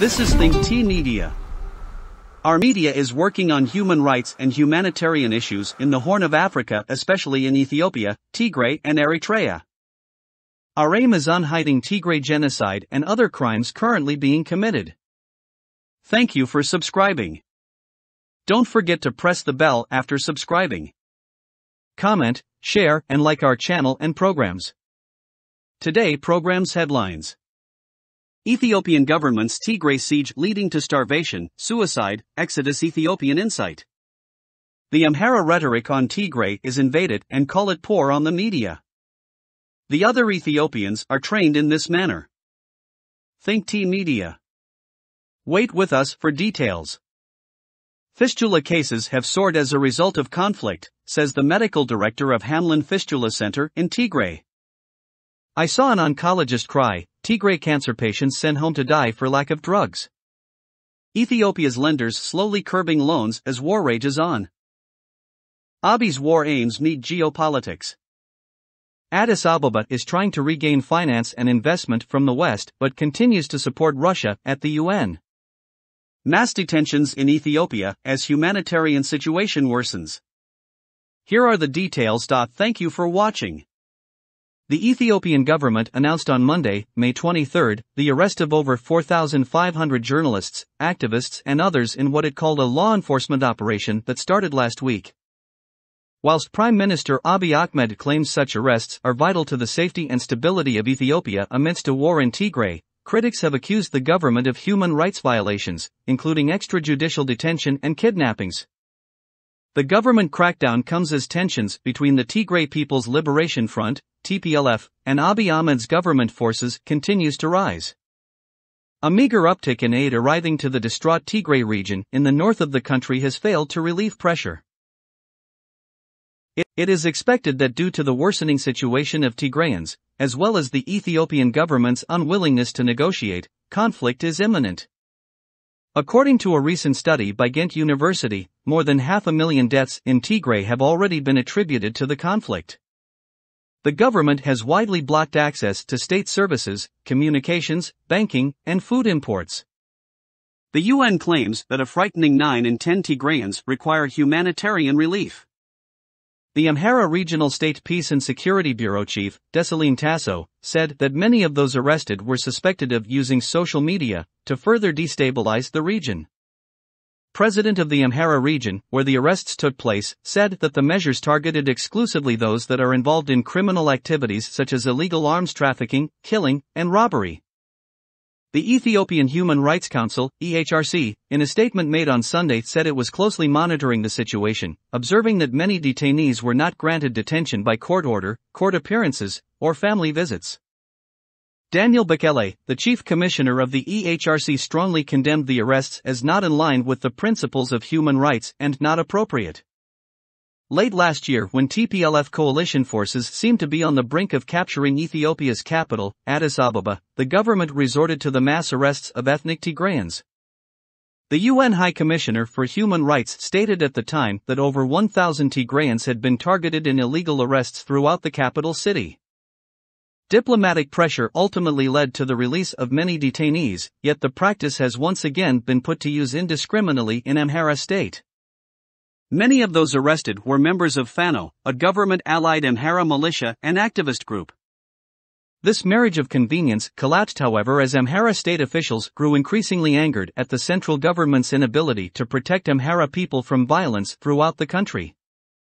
This is ThinkTMedia. Our media is working on human rights and humanitarian issues in the Horn of Africa, especially in Ethiopia, Tigray, and Eritrea. Our aim is on hiding Tigray genocide and other crimes currently being committed. Thank you for subscribing. Don't forget to press the bell after subscribing. Comment, share, and like our channel and programs. Today programs headlines. Ethiopian government's Tigray siege leading to starvation, suicide, exodus. Ethiopian insight. The Amhara rhetoric on Tigray is invaded and call it poor on the media. The other Ethiopians are trained in this manner. ThinkTMedia. Wait with us for details. Fistula cases have soared as a result of conflict, says the medical director of Hamlin Fistula Center in Tigray. I saw an oncologist cry, Tigray cancer patients sent home to die for lack of drugs. Ethiopia's lenders slowly curbing loans as war rages on. Abiy's war aims meet geopolitics. Addis Ababa is trying to regain finance and investment from the West but continues to support Russia at the UN. Mass detentions in Ethiopia as humanitarian situation worsens. Here are the details. Thank you for watching. The Ethiopian government announced on Monday, May 23, the arrest of over 4,500 journalists, activists, and others in what it called a law enforcement operation that started last week. Whilst Prime Minister Abiy Ahmed claims such arrests are vital to the safety and stability of Ethiopia amidst a war in Tigray, critics have accused the government of human rights violations, including extrajudicial detention and kidnappings. The government crackdown comes as tensions between the Tigray People's Liberation Front, TPLF, and Abiy Ahmed's government forces continues to rise. A meager uptick in aid arriving to the distraught Tigray region in the north of the country has failed to relieve pressure. It is expected that due to the worsening situation of Tigrayans, as well as the Ethiopian government's unwillingness to negotiate, conflict is imminent. According to a recent study by Ghent University, more than 500,000 deaths in Tigray have already been attributed to the conflict. The government has widely blocked access to state services, communications, banking, and food imports. The UN claims that a frightening 9 in 10 Tigrayans require humanitarian relief. The Amhara Regional State Peace and Security Bureau Chief, Desalegn Tasso, said that many of those arrested were suspected of using social media to further destabilize the region. President of the Amhara region, where the arrests took place, said that the measures targeted exclusively those that are involved in criminal activities such as illegal arms trafficking, killing, and robbery. The Ethiopian Human Rights Council, EHRC, in a statement made on Sunday said it was closely monitoring the situation, observing that many detainees were not granted detention by court order, court appearances, or family visits. Daniel Bekele, the chief commissioner of the EHRC, strongly condemned the arrests as not in line with the principles of human rights and not appropriate. Late last year, when TPLF coalition forces seemed to be on the brink of capturing Ethiopia's capital, Addis Ababa, the government resorted to the mass arrests of ethnic Tigrayans. The UN High Commissioner for Human Rights stated at the time that over 1,000 Tigrayans had been targeted in illegal arrests throughout the capital city. Diplomatic pressure ultimately led to the release of many detainees, yet the practice has once again been put to use indiscriminately in Amhara state. Many of those arrested were members of Fano, a government-allied Amhara militia and activist group. This marriage of convenience collapsed, however, as Amhara state officials grew increasingly angered at the central government's inability to protect Amhara people from violence throughout the country.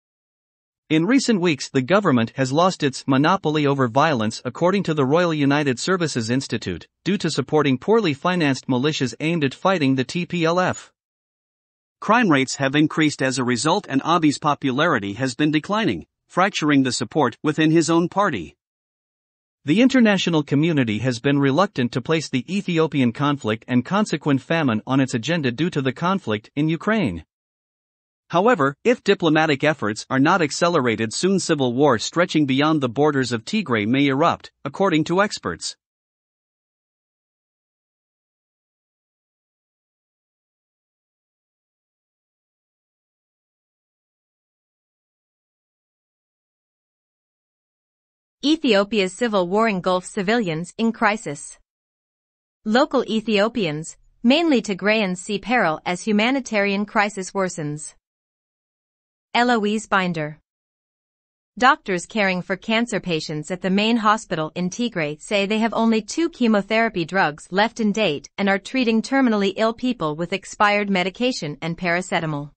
In recent weeks, the government has lost its monopoly over violence, according to the Royal United Services Institute, due to supporting poorly financed militias aimed at fighting the TPLF. Crime rates have increased as a result, and Abiy's popularity has been declining, fracturing the support within his own party. The international community has been reluctant to place the Ethiopian conflict and consequent famine on its agenda due to the conflict in Ukraine. However, if diplomatic efforts are not accelerated soon, civil war stretching beyond the borders of Tigray may erupt, according to experts. Ethiopia's civil war engulfs civilians in crisis. Local Ethiopians, mainly Tigrayans see peril as humanitarian crisis worsens. Eloise Binder. Doctors caring for cancer patients at the main hospital in Tigray say they have only 2 chemotherapy drugs left in date and are treating terminally ill people with expired medication and paracetamol.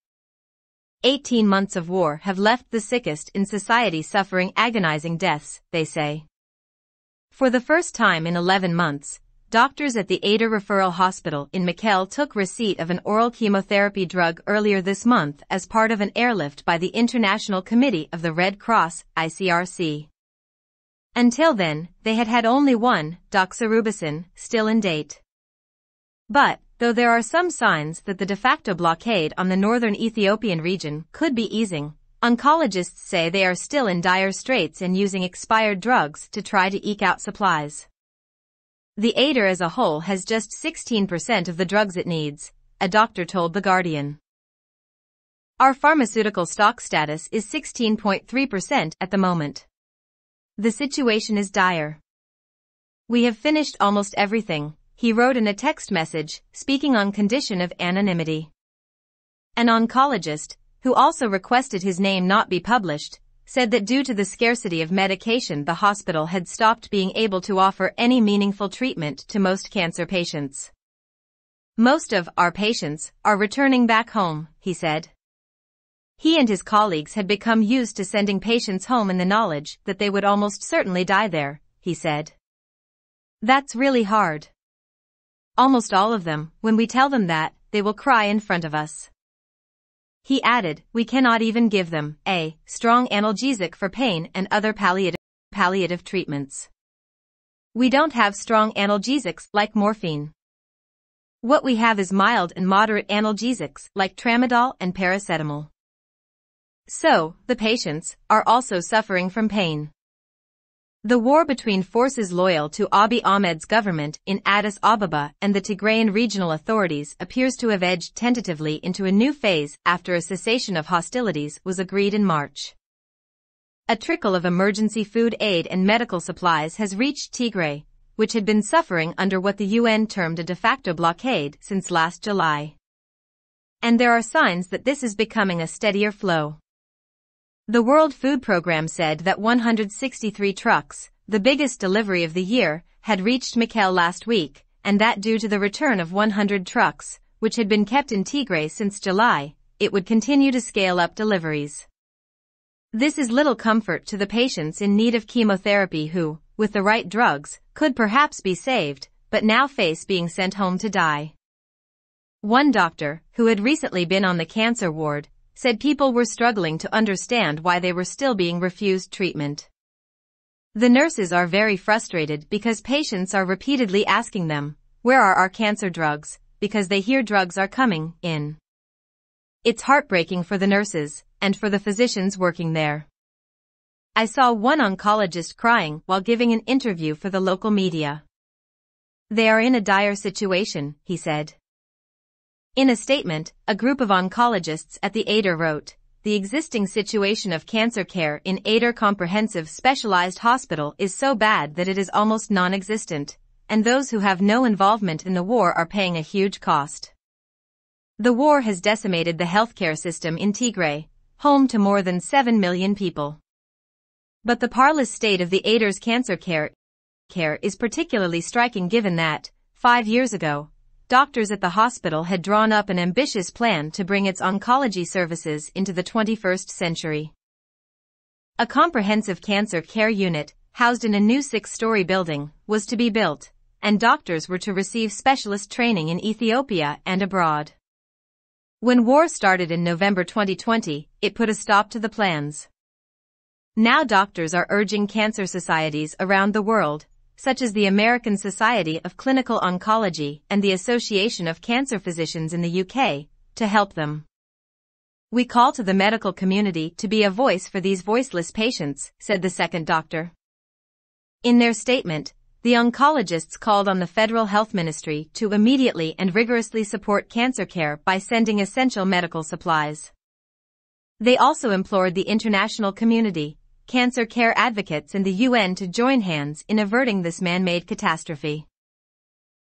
18 months of war have left the sickest in society suffering agonizing deaths, they say. For the first time in 11 months, doctors at the Ada Referral Hospital in Mekelle took receipt of an oral chemotherapy drug earlier this month as part of an airlift by the International Committee of the Red Cross, ICRC. Until then, they had had only one, doxorubicin, still in date. But, though there are some signs that the de facto blockade on the northern Ethiopian region could be easing, oncologists say they are still in dire straits and using expired drugs to try to eke out supplies. The Ada as a whole has just 16% of the drugs it needs, a doctor told The Guardian. Our pharmaceutical stock status is 16.3% at the moment. The situation is dire. We have finished almost everything, he wrote in a text message, speaking on condition of anonymity. An oncologist, who also requested his name not be published, said that due to the scarcity of medication the hospital had stopped being able to offer any meaningful treatment to most cancer patients. Most of our patients are returning back home, he said. He and his colleagues had become used to sending patients home in the knowledge that they would almost certainly die there, he said. That's really hard. Almost all of them, when we tell them that, they will cry in front of us. He added, we cannot even give them a strong analgesic for pain and other palliative treatments. We don't have strong analgesics like morphine. What we have is mild and moderate analgesics like tramadol and paracetamol. So, the patients are also suffering from pain. The war between forces loyal to Abiy Ahmed's government in Addis Ababa and the Tigrayan regional authorities appears to have edged tentatively into a new phase after a cessation of hostilities was agreed in March. A trickle of emergency food aid and medical supplies has reached Tigray, which had been suffering under what the UN termed a de facto blockade since last July. And there are signs that this is becoming a steadier flow. The World Food Programme said that 163 trucks, the biggest delivery of the year, had reached Mekelle last week, and that due to the return of 100 trucks, which had been kept in Tigray since July, it would continue to scale up deliveries. This is little comfort to the patients in need of chemotherapy who, with the right drugs, could perhaps be saved, but now face being sent home to die. One doctor, who had recently been on the cancer ward, said people were struggling to understand why they were still being refused treatment. The nurses are very frustrated because patients are repeatedly asking them, where are our cancer drugs, because they hear drugs are coming in. It's heartbreaking for the nurses, and for the physicians working there. I saw one oncologist crying while giving an interview for the local media. They are in a dire situation, he said. In a statement, a group of oncologists at the Ada wrote, the existing situation of cancer care in Ada Comprehensive Specialized Hospital is so bad that it is almost non-existent, and those who have no involvement in the war are paying a huge cost. The war has decimated the healthcare system in Tigray, home to more than 7 million people. But the parlous state of the Ada's cancer care is particularly striking given that, 5 years ago, doctors at the hospital had drawn up an ambitious plan to bring its oncology services into the 21st century. A comprehensive cancer care unit, housed in a new 6-story building, was to be built, and doctors were to receive specialist training in Ethiopia and abroad. When war started in November 2020, it put a stop to the plans. Now doctors are urging cancer societies around the world, such as the American Society of Clinical Oncology and the Association of Cancer Physicians in the UK, to help them. We call to the medical community to be a voice for these voiceless patients, said the second doctor. In their statement, the oncologists called on the Federal Health Ministry to immediately and rigorously support cancer care by sending essential medical supplies. They also implored the international community, cancer care advocates and the UN to join hands in averting this man-made catastrophe.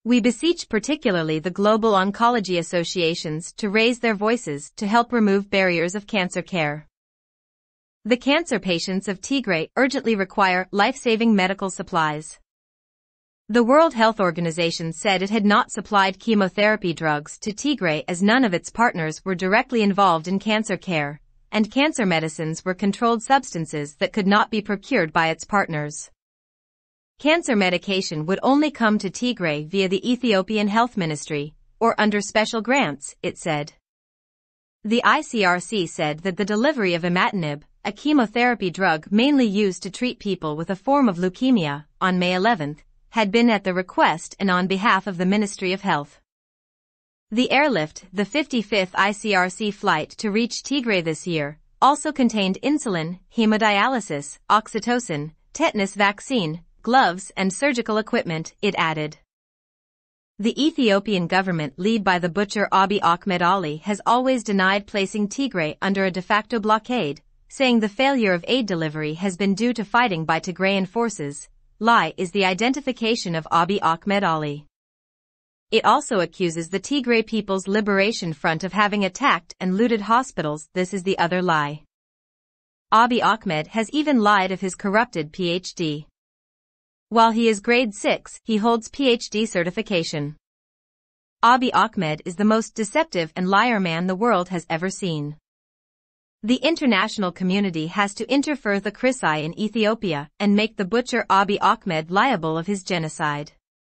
We beseech particularly the global oncology associations to raise their voices to help remove barriers of cancer care. The cancer patients of Tigray urgently require life-saving medical supplies. The World Health Organization said it had not supplied chemotherapy drugs to Tigray as none of its partners were directly involved in cancer care, and cancer medicines were controlled substances that could not be procured by its partners. Cancer medication would only come to Tigray via the Ethiopian Health Ministry, or under special grants, it said. The ICRC said that the delivery of imatinib, a chemotherapy drug mainly used to treat people with a form of leukemia, on May 11, had been at the request and on behalf of the Ministry of Health. The airlift, the 55th ICRC flight to reach Tigray this year, also contained insulin, hemodialysis, oxytocin, tetanus vaccine, gloves and surgical equipment, it added. The Ethiopian government led by the butcher Abiy Ahmed Ali has always denied placing Tigray under a de facto blockade, saying the failure of aid delivery has been due to fighting by Tigrayan forces. Lie is the identification of Abiy Ahmed Ali. It also accuses the Tigray People's Liberation Front of having attacked and looted hospitals. This is the other lie. Abiy Ahmed has even lied of his corrupted PhD. While he is grade 6, he holds PhD certification. Abiy Ahmed is the most deceptive and liar man the world has ever seen. The international community has to interfere the Chrisai in Ethiopia and make the butcher Abiy Ahmed liable of his genocide.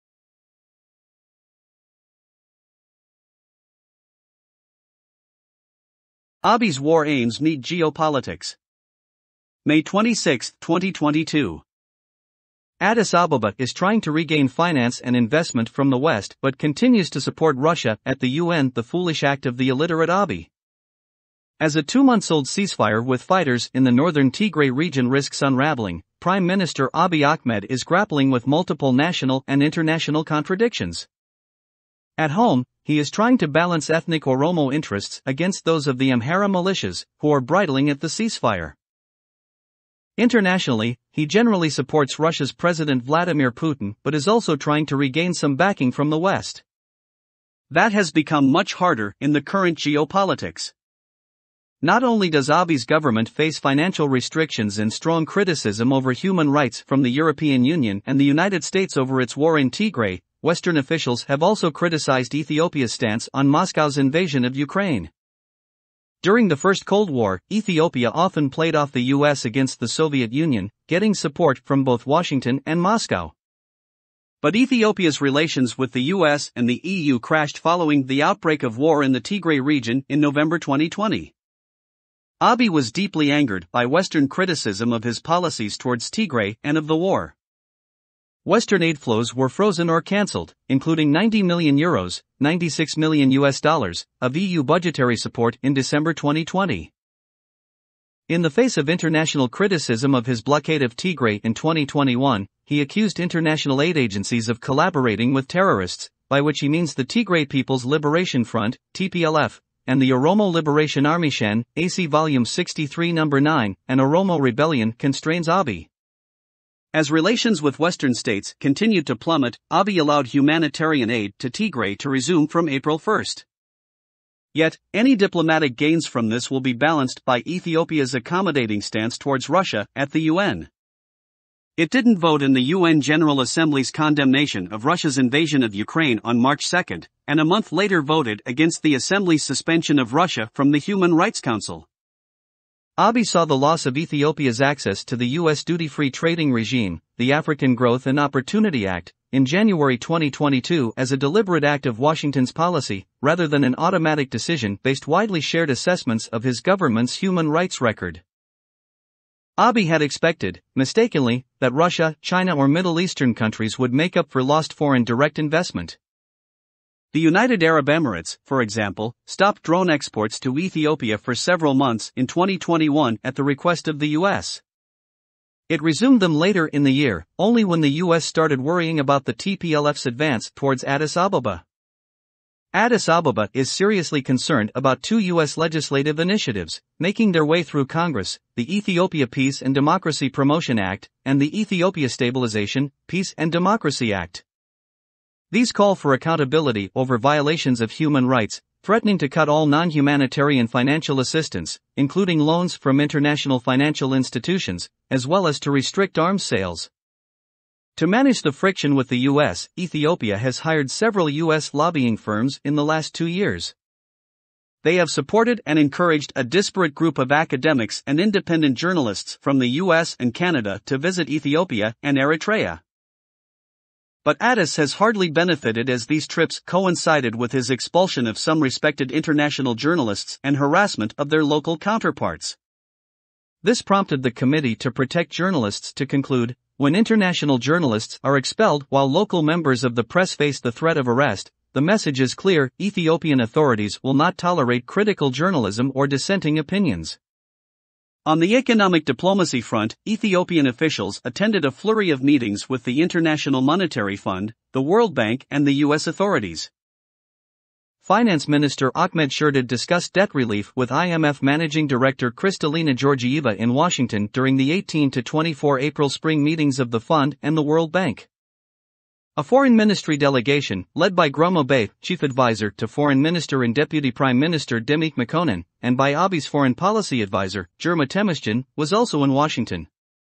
Abiy's war aims meet geopolitics. May 26, 2022. Addis Ababa is trying to regain finance and investment from the West but continues to support Russia at the UN, the foolish act of the illiterate Abiy. As a 2-month-old ceasefire with fighters in the northern Tigray region risks unraveling, Prime Minister Abiy Ahmed is grappling with multiple national and international contradictions. At home, he is trying to balance ethnic Oromo interests against those of the Amhara militias, who are bridling at the ceasefire. Internationally, he generally supports Russia's President Vladimir Putin but is also trying to regain some backing from the West. That has become much harder in the current geopolitics. Not only does Abiy's government face financial restrictions and strong criticism over human rights from the European Union and the United States over its war in Tigray, Western officials have also criticized Ethiopia's stance on Moscow's invasion of Ukraine. During the First Cold War, Ethiopia often played off the US against the Soviet Union, getting support from both Washington and Moscow. But Ethiopia's relations with the US and the EU crashed following the outbreak of war in the Tigray region in November 2020. Abiy was deeply angered by Western criticism of his policies towards Tigray and of the war. Western aid flows were frozen or cancelled, including €90 million, $96 million, of EU budgetary support in December 2020. In the face of international criticism of his blockade of Tigray in 2021, he accused international aid agencies of collaborating with terrorists, by which he means the Tigray People's Liberation Front, TPLF, and the Oromo Liberation Army Shan, AC Volume 63 No. 9, and Oromo Rebellion constrains Abiy. As relations with Western states continued to plummet, Abiy allowed humanitarian aid to Tigray to resume from April 1. Yet, any diplomatic gains from this will be balanced by Ethiopia's accommodating stance towards Russia at the UN. It didn't vote in the UN General Assembly's condemnation of Russia's invasion of Ukraine on March 2, and a month later voted against the Assembly's suspension of Russia from the Human Rights Council. Abiy saw the loss of Ethiopia's access to the U.S. duty-free trading regime, the African Growth and Opportunity Act, in January 2022 as a deliberate act of Washington's policy, rather than an automatic decision based widely shared assessments of his government's human rights record. Abiy had expected, mistakenly, that Russia, China or Middle Eastern countries would make up for lost foreign direct investment. The United Arab Emirates, for example, stopped drone exports to Ethiopia for several months in 2021 at the request of the US. It resumed them later in the year, only when the US started worrying about the TPLF's advance towards Addis Ababa. Addis Ababa is seriously concerned about two US legislative initiatives, making their way through Congress, the Ethiopia Peace and Democracy Promotion Act, and the Ethiopia Stabilization, Peace and Democracy Act. These call for accountability over violations of human rights, threatening to cut all non-humanitarian financial assistance, including loans from international financial institutions, as well as to restrict arms sales. To manage the friction with the U.S., Ethiopia has hired several U.S. lobbying firms in the last 2 years. They have supported and encouraged a disparate group of academics and independent journalists from the US and Canada to visit Ethiopia and Eritrea. But Addis has hardly benefited as these trips coincided with his expulsion of some respected international journalists and harassment of their local counterparts. This prompted the Committee to Protect Journalists to conclude, when international journalists are expelled while local members of the press face the threat of arrest, the message is clear: Ethiopian authorities will not tolerate critical journalism or dissenting opinions. On the economic diplomacy front, Ethiopian officials attended a flurry of meetings with the International Monetary Fund, the World Bank, and the U.S. authorities. Finance Minister Ahmed Shideh discussed debt relief with IMF Managing Director Kristalina Georgieva in Washington during the 18 to 24 April spring meetings of the fund and the World Bank. A foreign ministry delegation, led by Gromo Bey, chief advisor to Foreign Minister and Deputy Prime Minister Demek Mekonnen, and by Abiy's foreign policy advisor, Jerma Temesgen, was also in Washington.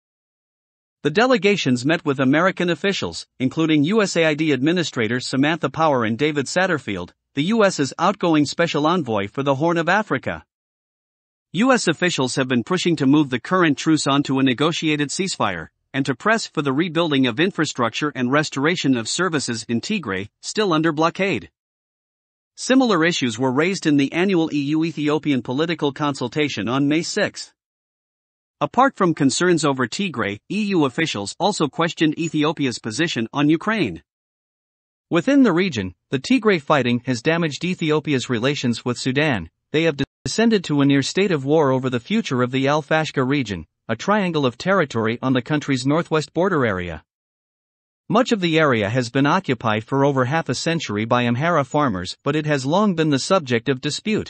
The delegations met with American officials, including USAID Administrator Samantha Power and David Satterfield, the U.S.'s outgoing special envoy for the Horn of Africa. U.S. officials have been pushing to move the current truce onto a negotiated ceasefire, and to press for the rebuilding of infrastructure and restoration of services in Tigray, still under blockade. Similar issues were raised in the annual EU-Ethiopian political consultation on May 6. Apart from concerns over Tigray, EU officials also questioned Ethiopia's position on Ukraine. Within the region, the Tigray fighting has damaged Ethiopia's relations with Sudan. They have descended to a near state of war over the future of the Al-Fashqa region, a triangle of territory on the country's northwest border area. Much of the area has been occupied for over half a century by Amhara farmers, but it has long been the subject of dispute.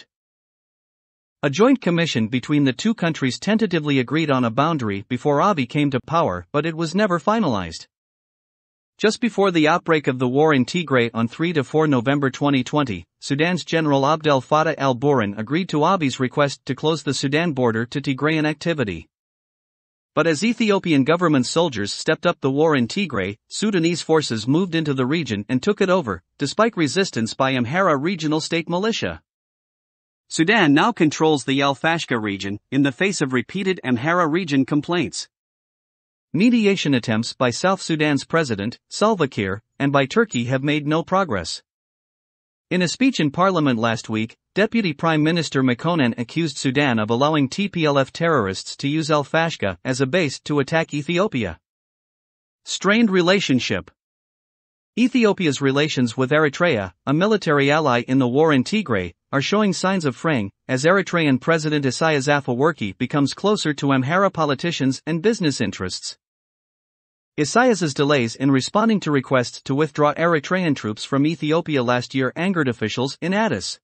A joint commission between the two countries tentatively agreed on a boundary before Abiy came to power, but it was never finalized. Just before the outbreak of the war in Tigray on 3 to 4 November 2020, Sudan's General Abdel Fattah al-Burhan agreed to Abiy's request to close the Sudan border to Tigrayan activity. But as Ethiopian government soldiers stepped up the war in Tigray, Sudanese forces moved into the region and took it over, despite resistance by Amhara regional state militia. Sudan now controls the Al-Fashqa region, in the face of repeated Amhara region complaints. Mediation attempts by South Sudan's President, Salva Kiir, and by Turkey have made no progress. In a speech in Parliament last week, Deputy Prime Minister Mekonnen accused Sudan of allowing TPLF terrorists to use Al-Fashqa as a base to attack Ethiopia. Strained relationship. Ethiopia's relations with Eritrea, a military ally in the war in Tigray, are showing signs of fraying, as Eritrean President Isaias Afwerki becomes closer to Amhara politicians and business interests. Isaias's delays in responding to requests to withdraw Eritrean troops from Ethiopia last year angered officials in Addis.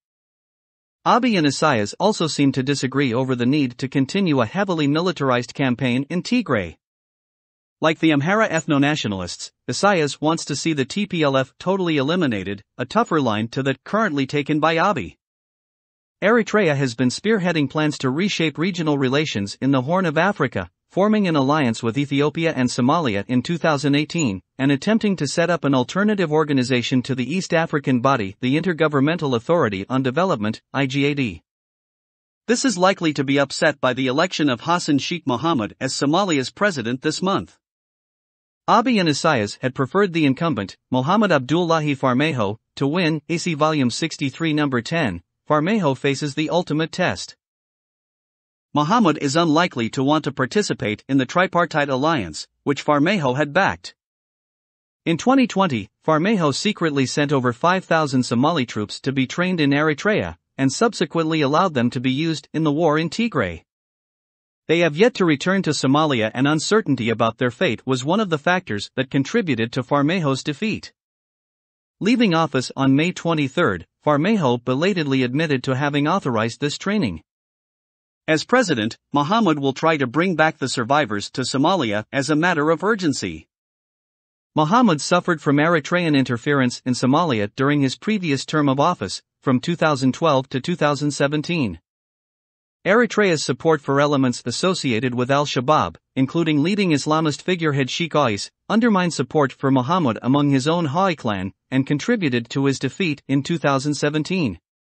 Abiy and Isaias also seem to disagree over the need to continue a heavily militarized campaign in Tigray. Like the Amhara ethno-nationalists, Isaias wants to see the TPLF totally eliminated, a tougher line to that currently taken by Abiy. Eritrea has been spearheading plans to reshape regional relations in the Horn of Africa, forming an alliance with Ethiopia and Somalia in 2018, and attempting to set up an alternative organization to the East African body, the Intergovernmental Authority on Development, IGAD. This is likely to be upset by the election of Hassan Sheikh Mohamud as Somalia's president this month. Abiy and Isaias had preferred the incumbent, Mohamed Abdullahi Farmajo, to win. AC Volume 63 No. 10, Farmajo faces the ultimate test. Mohamud is unlikely to want to participate in the tripartite alliance, which Farmajo had backed. In 2020, Farmajo secretly sent over 5,000 Somali troops to be trained in Eritrea, and subsequently allowed them to be used in the war in Tigray. They have yet to return to Somalia, and uncertainty about their fate was one of the factors that contributed to Farmajo's defeat. Leaving office on May 23, Farmajo belatedly admitted to having authorized this training. As president, Mohamud will try to bring back the survivors to Somalia as a matter of urgency. Mohammed suffered from Eritrean interference in Somalia during his previous term of office, from 2012 to 2017. Eritrea's support for elements associated with al-Shabaab, including leading Islamist figurehead Sheikh Ais, undermined support for Mohammed among his own Hawi clan, and contributed to his defeat in 2017.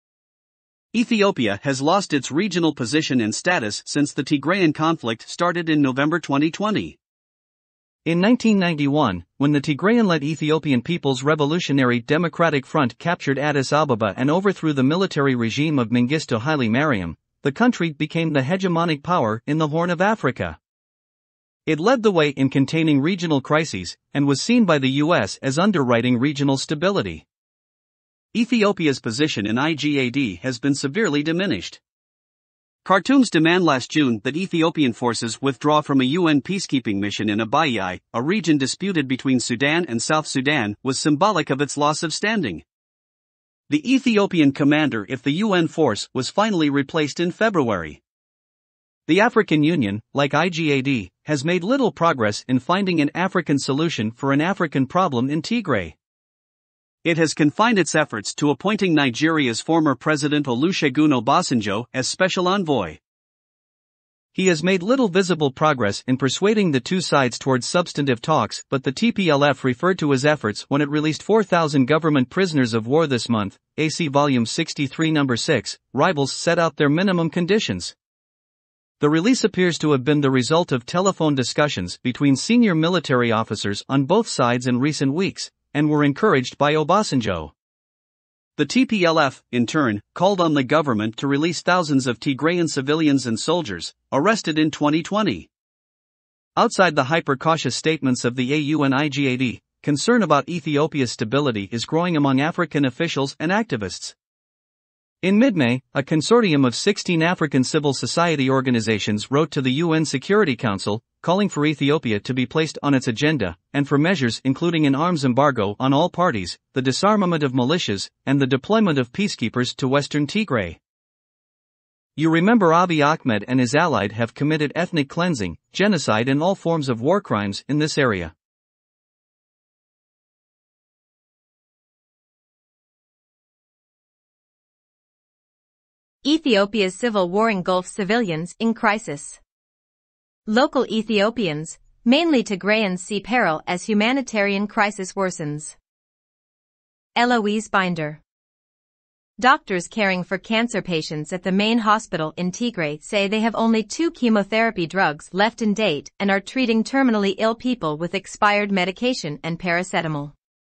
Ethiopia has lost its regional position and status since the Tigrayan conflict started in November 2020. In 1991, when the Tigrayan-led Ethiopian People's Revolutionary Democratic Front captured Addis Ababa and overthrew the military regime of Mengistu Haile Mariam, the country became the hegemonic power in the Horn of Africa. It led the way in containing regional crises, and was seen by the US as underwriting regional stability. Ethiopia's position in IGAD has been severely diminished. Khartoum's demand last June that Ethiopian forces withdraw from a UN peacekeeping mission in Abyei, a region disputed between Sudan and South Sudan, was symbolic of its loss of standing. The Ethiopian commander of the UN force was finally replaced in February. The African Union, like IGAD, has made little progress in finding an African solution for an African problem in Tigray. It has confined its efforts to appointing Nigeria's former President Olusegun Obasanjo as special envoy. He has made little visible progress in persuading the two sides towards substantive talks, but the TPLF referred to his efforts when it released 4,000 government prisoners of war this month. AC Volume 63 No. 6, Rivals set out their minimum conditions. The release appears to have been the result of telephone discussions between senior military officers on both sides in recent weeks, and were encouraged by Obasanjo. The TPLF, in turn, called on the government to release thousands of Tigrayan civilians and soldiers, arrested in 2020. Outside the hyper-cautious statements of the AU and IGAD, concern about Ethiopia's stability is growing among African officials and activists. In mid-May, a consortium of 16 African civil society organizations wrote to the UN Security Council, calling for Ethiopia to be placed on its agenda, and for measures including an arms embargo on all parties, the disarmament of militias, and the deployment of peacekeepers to western Tigray. You remember Abiy Ahmed and his allies have committed ethnic cleansing, genocide and all forms of war crimes in this area. Ethiopia's civil war engulfs civilians in crisis. Local Ethiopians, mainly Tigrayans, see peril as humanitarian crisis worsens. Eloise Binder. Doctors caring for cancer patients at the main hospital in Tigray say they have only 2 chemotherapy drugs left in date and are treating terminally ill people with expired medication and paracetamol.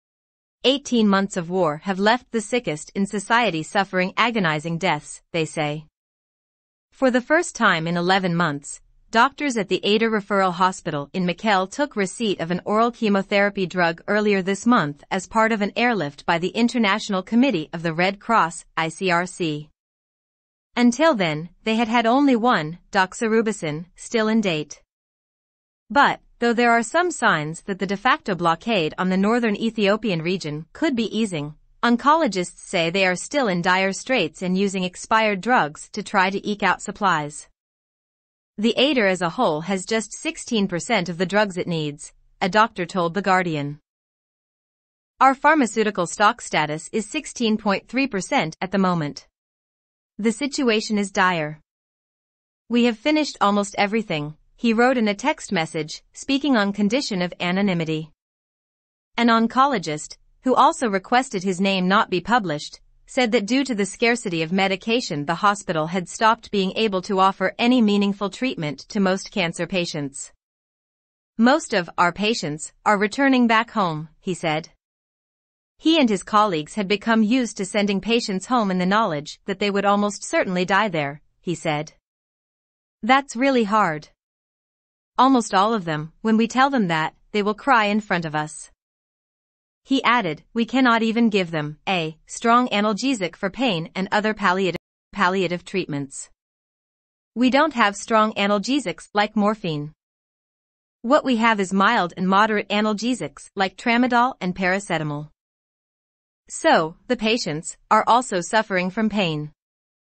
18 months of war have left the sickest in society suffering agonizing deaths, they say. For the first time in 11 months, doctors at the Ada Referral Hospital in Mekelle took receipt of an oral chemotherapy drug earlier this month as part of an airlift by the International Committee of the Red Cross, ICRC. Until then, they had had only one, doxorubicin, still in date. But, though there are some signs that the de facto blockade on the northern Ethiopian region could be easing, oncologists say they are still in dire straits and using expired drugs to try to eke out supplies. The Ada as a whole has just 16% of the drugs it needs, a doctor told The Guardian. Our pharmaceutical stock status is 16.3% at the moment. The situation is dire. We have finished almost everything, he wrote in a text message, speaking on condition of anonymity. An oncologist, who also requested his name not be published, said that due to the scarcity of medication the hospital had stopped being able to offer any meaningful treatment to most cancer patients. Most of our patients are returning back home, he said. He and his colleagues had become used to sending patients home in the knowledge that they would almost certainly die there, he said. That's really hard. Almost all of them, when we tell them that, they will cry in front of us. He added, we cannot even give them a strong analgesic for pain and other palliative treatments. We don't have strong analgesics like morphine. What we have is mild and moderate analgesics like tramadol and paracetamol. So, the patients are also suffering from pain.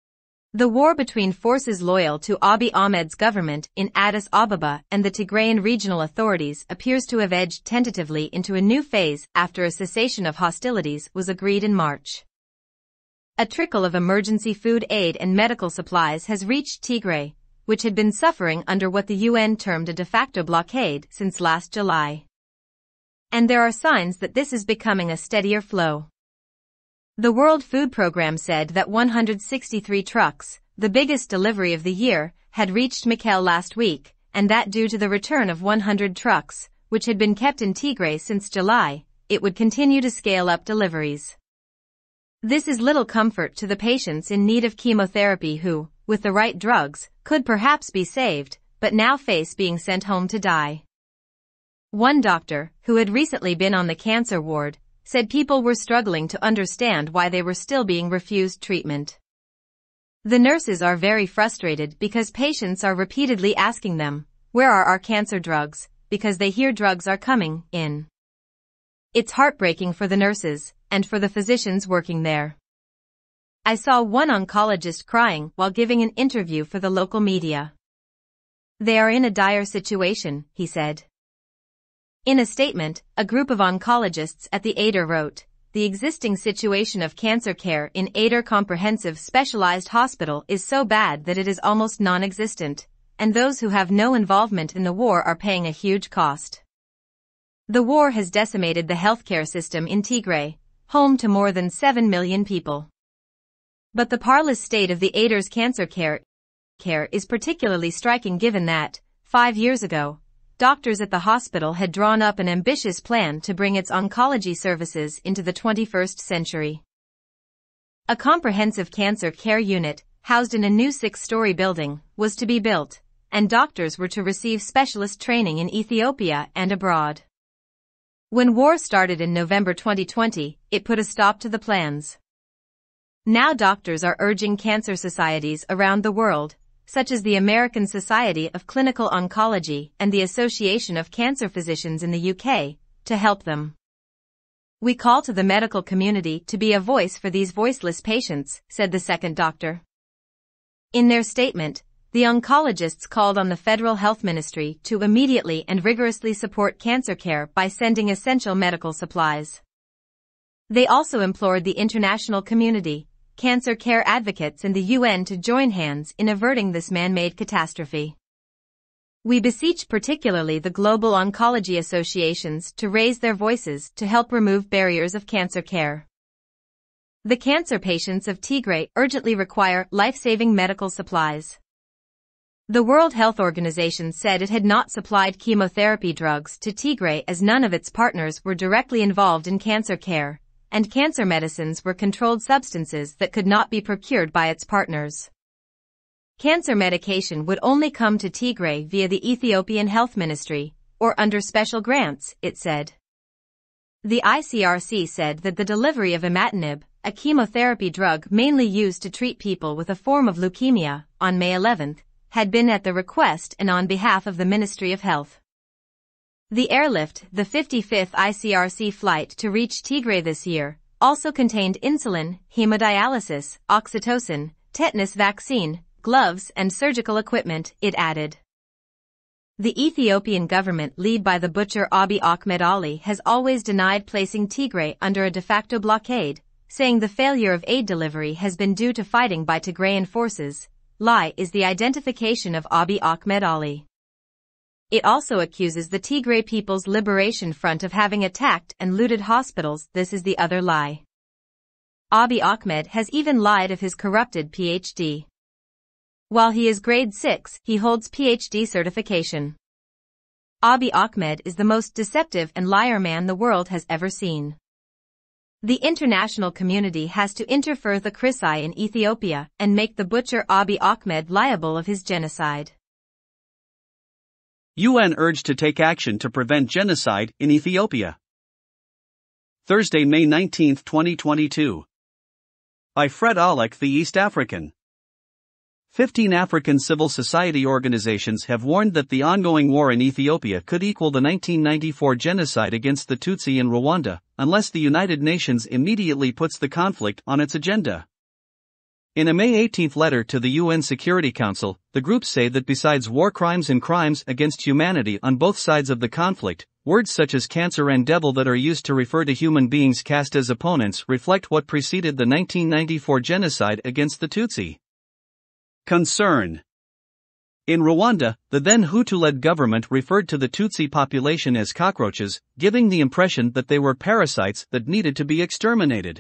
The war between forces loyal to Abiy Ahmed's government in Addis Ababa and the Tigrayan regional authorities appears to have edged tentatively into a new phase after a cessation of hostilities was agreed in March. A trickle of emergency food aid and medical supplies has reached Tigray, which had been suffering under what the UN termed a de facto blockade since last July. And there are signs that this is becoming a steadier flow. The World Food Programme said that 163 trucks, the biggest delivery of the year, had reached Mekelle last week, and that due to the return of 100 trucks, which had been kept in Tigray since July, it would continue to scale up deliveries. This is little comfort to the patients in need of chemotherapy who, with the right drugs, could perhaps be saved, but now face being sent home to die. One doctor, who had recently been on the cancer ward, said people were struggling to understand why they were still being refused treatment. The nurses are very frustrated because patients are repeatedly asking them, "Where are our cancer drugs?" because they hear drugs are coming in. It's heartbreaking for the nurses, and for the physicians working there. I saw one oncologist crying while giving an interview for the local media. "They are in a dire situation," he said. In a statement, a group of oncologists at the Ader wrote, "The existing situation of cancer care in Ader Comprehensive Specialized Hospital is so bad that it is almost non-existent, and those who have no involvement in the war are paying a huge cost." The war has decimated the healthcare system in Tigray, home to more than 7 million people. But the parlous state of the Ader's cancer care is particularly striking given that, 5 years ago, doctors at the hospital had drawn up an ambitious plan to bring its oncology services into the 21st century. A comprehensive cancer care unit, housed in a new 6-story building, was to be built, and doctors were to receive specialist training in Ethiopia and abroad. When war started in November 2020, it put a stop to the plans. Now doctors are urging cancer societies around the world, such as the American Society of Clinical Oncology and the Association of Cancer Physicians in the UK, to help them. "We call to the medical community to be a voice for these voiceless patients," said the second doctor. In their statement, the oncologists called on the Federal Health Ministry to immediately and rigorously support cancer care by sending essential medical supplies. They also implored the international community, cancer care advocates and the UN to join hands in averting this man-made catastrophe. "We beseech particularly the global oncology associations to raise their voices to help remove barriers of cancer care. The cancer patients of Tigray urgently require life-saving medical supplies." The World Health Organization said it had not supplied chemotherapy drugs to Tigray as none of its partners were directly involved in cancer care, and cancer medicines were controlled substances that could not be procured by its partners. Cancer medication would only come to Tigray via the Ethiopian Health Ministry, or under special grants, it said. The ICRC said that the delivery of imatinib, a chemotherapy drug mainly used to treat people with a form of leukemia, on May 11, had been at the request and on behalf of the Ministry of Health. The airlift, the 55th ICRC flight to reach Tigray this year, also contained insulin, hemodialysis, oxytocin, tetanus vaccine, gloves and surgical equipment, it added. The Ethiopian government led by the butcher Abiy Ahmed Ali has always denied placing Tigray under a de facto blockade, saying the failure of aid delivery has been due to fighting by Tigrayan forces. Lie is the identification of Abiy Ahmed Ali. It also accuses the Tigray People's Liberation Front of having attacked and looted hospitals. This is the other lie. Abiy Ahmed has even lied of his corrupted PhD. While he is grade 6, he holds PhD certification. Abiy Ahmed is the most deceptive and liar man the world has ever seen. The international community has to interfere the Chrisai in Ethiopia and make the butcher Abiy Ahmed liable of his genocide. UN urged to take action to prevent genocide in Ethiopia. Thursday, May 19, 2022. By Fred Alec, the East African. 15 African civil society organizations have warned that the ongoing war in Ethiopia could equal the 1994 genocide against the Tutsi in Rwanda, unless the United Nations immediately puts the conflict on its agenda. In a May 18 letter to the UN Security Council, the groups say that besides war crimes and crimes against humanity on both sides of the conflict, words such as cancer and devil that are used to refer to human beings cast as opponents reflect what preceded the 1994 genocide against the Tutsi. Concern. In Rwanda, the then Hutu-led government referred to the Tutsi population as cockroaches, giving the impression that they were parasites that needed to be exterminated.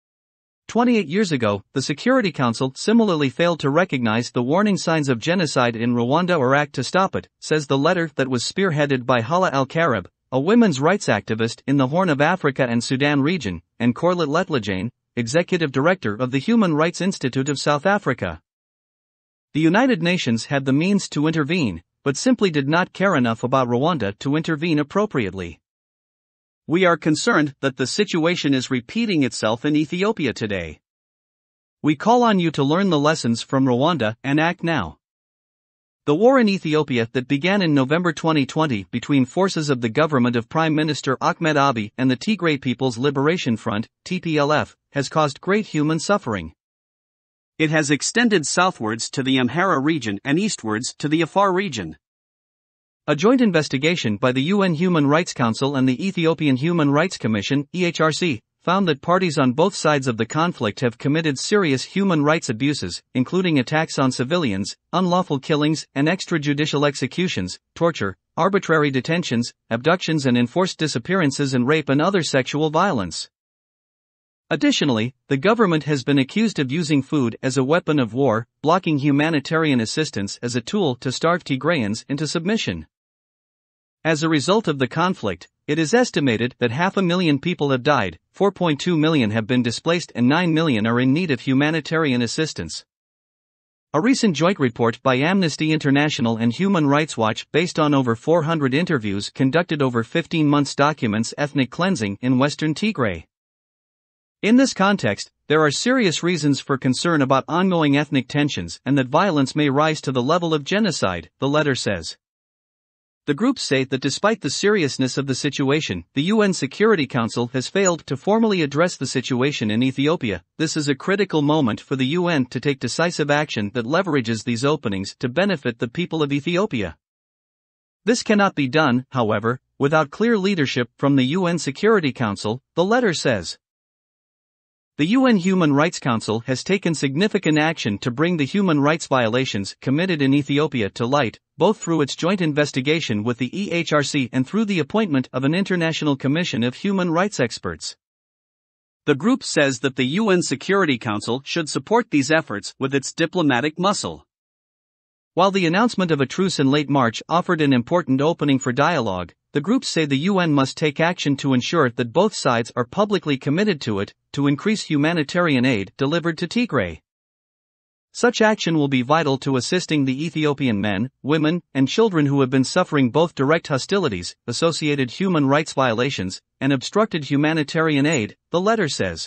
28 years ago, the Security Council similarly failed to recognize the warning signs of genocide in Rwanda or act to stop it, says the letter that was spearheaded by Hala Al-Karib, a women's rights activist in the Horn of Africa and Sudan region, and Corlett Letlajane, executive director of the Human Rights Institute of South Africa. The United Nations had the means to intervene, but simply did not care enough about Rwanda to intervene appropriately. We are concerned that the situation is repeating itself in Ethiopia today. We call on you to learn the lessons from Rwanda and act now. The war in Ethiopia that began in November 2020 between forces of the government of Prime Minister Ahmed Abiy and the Tigray People's Liberation Front, TPLF, has caused great human suffering. It has extended southwards to the Amhara region and eastwards to the Afar region. A joint investigation by the UN Human Rights Council and the Ethiopian Human Rights Commission, EHRC, found that parties on both sides of the conflict have committed serious human rights abuses, including attacks on civilians, unlawful killings and extrajudicial executions, torture, arbitrary detentions, abductions and enforced disappearances and rape and other sexual violence. Additionally, the government has been accused of using food as a weapon of war, blocking humanitarian assistance as a tool to starve Tigrayans into submission. As a result of the conflict, it is estimated that 500,000 people have died, 4.2 million have been displaced and 9 million are in need of humanitarian assistance. A recent joint report by Amnesty International and Human Rights Watch based on over 400 interviews conducted over 15 months documents ethnic cleansing in western Tigray. In this context, there are serious reasons for concern about ongoing ethnic tensions and that violence may rise to the level of genocide, the letter says. The groups say that despite the seriousness of the situation, the UN Security Council has failed to formally address the situation in Ethiopia. This is a critical moment for the UN to take decisive action that leverages these openings to benefit the people of Ethiopia. This cannot be done, however, without clear leadership from the UN Security Council, the letter says. The UN Human Rights Council has taken significant action to bring the human rights violations committed in Ethiopia to light, both through its joint investigation with the EHRC and through the appointment of an international commission of human rights experts. The group says that the UN Security Council should support these efforts with its diplomatic muscle. While the announcement of a truce in late March offered an important opening for dialogue, the groups say the UN must take action to ensure that both sides are publicly committed to it, to increase humanitarian aid delivered to Tigray. Such action will be vital to assisting the Ethiopian men, women, and children who have been suffering both direct hostilities, associated human rights violations, and obstructed humanitarian aid, the letter says.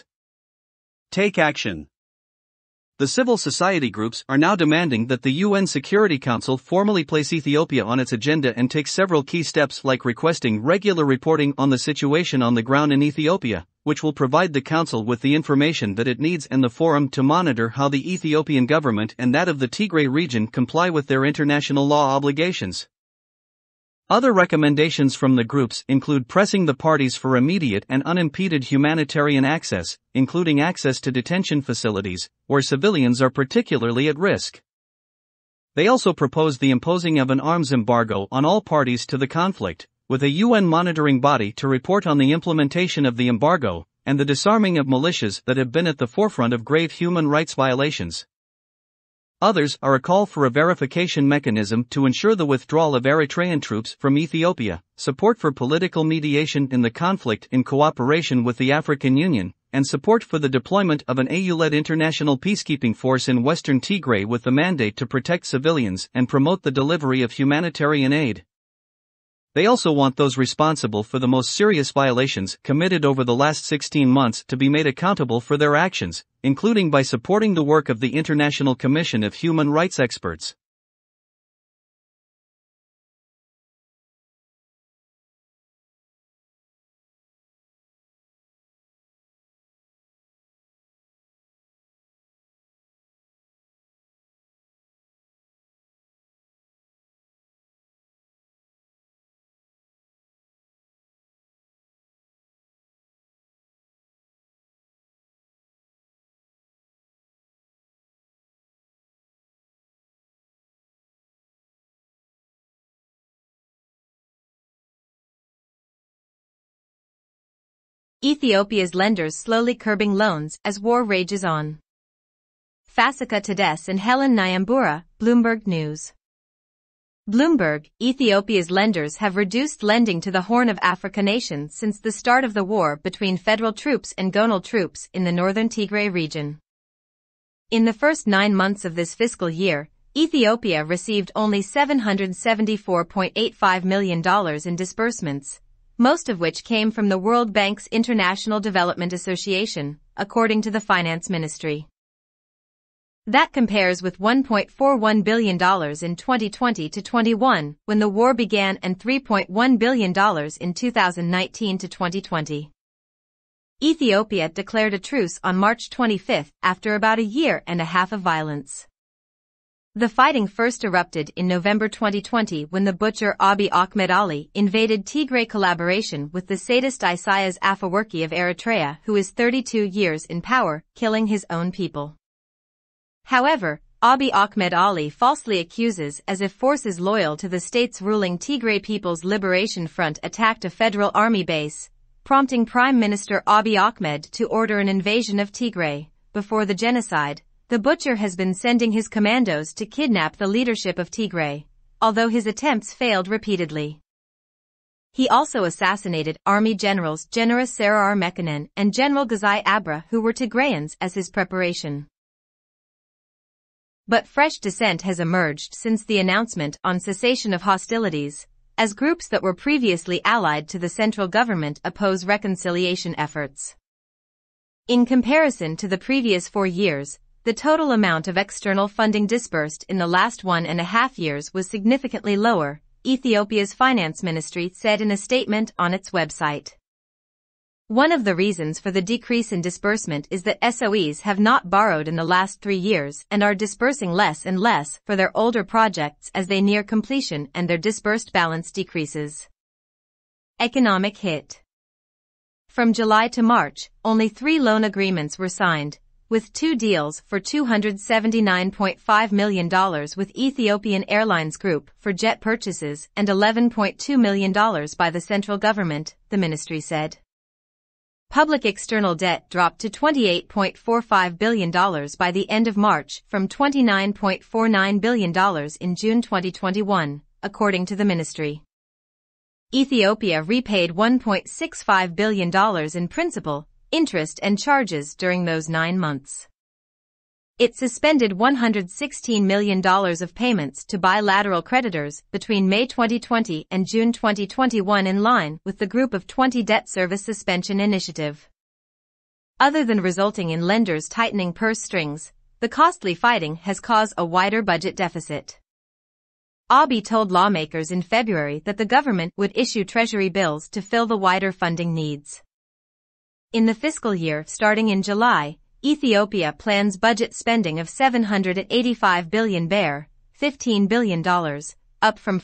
Take action. The civil society groups are now demanding that the UN Security Council formally place Ethiopia on its agenda and take several key steps like requesting regular reporting on the situation on the ground in Ethiopia, which will provide the Council with the information that it needs and the forum to monitor how the Ethiopian government and that of the Tigray region comply with their international law obligations. Other recommendations from the groups include pressing the parties for immediate and unimpeded humanitarian access, including access to detention facilities, where civilians are particularly at risk. They also propose the imposing of an arms embargo on all parties to the conflict, with a UN monitoring body to report on the implementation of the embargo, and the disarming of militias that have been at the forefront of grave human rights violations. Others are a call for a verification mechanism to ensure the withdrawal of Eritrean troops from Ethiopia, support for political mediation in the conflict in cooperation with the African Union, and support for the deployment of an AU-led international peacekeeping force in western Tigray with the mandate to protect civilians and promote the delivery of humanitarian aid. They also want those responsible for the most serious violations committed over the last 16 months to be made accountable for their actions, including by supporting the work of the International Commission of Human Rights Experts. Ethiopia's lenders slowly curbing loans as war rages on. Fasika Tades and Helen Nyambura, Bloomberg News. Bloomberg, Ethiopia's lenders have reduced lending to the Horn of Africa nation since the start of the war between federal troops and Gonal troops in the northern Tigray region. In the first 9 months of this fiscal year, Ethiopia received only $774.85 million in disbursements, most of which came from the World Bank's International Development Association, according to the Finance Ministry. That compares with $1.41 billion in 2020-21 when the war began and $3.1 billion in 2019-2020. Ethiopia declared a truce on March 25 after about a year and a half of violence. The fighting first erupted in November 2020 when the butcher Abiy Ahmed Ali invaded Tigray collaboration with the sadist Isaias Afewerki of Eritrea, who is 32 years in power, killing his own people. However, Abiy Ahmed Ali falsely accuses as if forces loyal to the state's ruling Tigray People's Liberation Front attacked a federal army base, prompting Prime Minister Abiy Ahmed to order an invasion of Tigray. Before the genocide, the butcher has been sending his commandos to kidnap the leadership of Tigray, although his attempts failed repeatedly. He also assassinated Army Generals General Sarar Mekinen and General Gazai Abra, who were Tigrayans, as his preparation. But fresh dissent has emerged since the announcement on cessation of hostilities, as groups that were previously allied to the central government oppose reconciliation efforts. In comparison to the previous 4 years, the total amount of external funding disbursed in the last 1.5 years was significantly lower, Ethiopia's finance ministry said in a statement on its website. One of the reasons for the decrease in disbursement is that SOEs have not borrowed in the last 3 years and are disbursing less and less for their older projects as they near completion and their disbursed balance decreases. Economic hit. From July to March, only 3 loan agreements were signed, with 2 deals for $279.5 million with Ethiopian Airlines Group for jet purchases and $11.2 million by the central government, the ministry said. Public external debt dropped to $28.45 billion by the end of March from $29.49 billion in June 2021, according to the ministry. Ethiopia repaid $1.65 billion in principal, interest and charges during those 9 months. It suspended $116 million of payments to bilateral creditors between May 2020 and June 2021 in line with the Group of 20 Debt Service Suspension Initiative. Other than resulting in lenders tightening purse strings, the costly fighting has caused a wider budget deficit. Abiy told lawmakers in February that the government would issue treasury bills to fill the wider funding needs. In the fiscal year starting in July, Ethiopia plans budget spending of $785 billion $15 billion, up from